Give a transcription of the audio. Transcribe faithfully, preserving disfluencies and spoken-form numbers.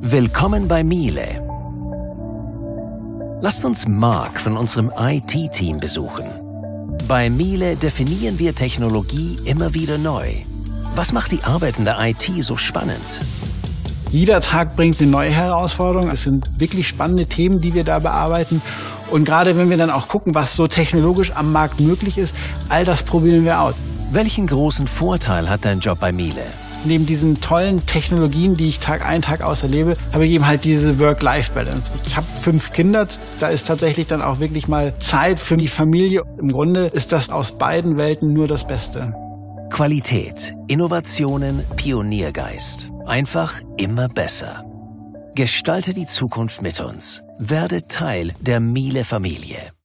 Willkommen bei Miele. Lasst uns Mark von unserem I T-Team besuchen. Bei Miele definieren wir Technologie immer wieder neu. Was macht die Arbeit in der I T so spannend? Jeder Tag bringt eine neue Herausforderung. Es sind wirklich spannende Themen, die wir da bearbeiten. Und gerade wenn wir dann auch gucken, was so technologisch am Markt möglich ist, all das probieren wir aus. Welchen großen Vorteil hat dein Job bei Miele? Neben diesen tollen Technologien, die ich Tag ein, Tag aus erlebe, habe ich eben halt diese Work-Life-Balance. Ich habe fünf Kinder, da ist tatsächlich dann auch wirklich mal Zeit für die Familie. Im Grunde ist das aus beiden Welten nur das Beste. Qualität, Innovationen, Pioniergeist. Einfach immer besser. Gestalte die Zukunft mit uns. Werde Teil der Miele-Familie.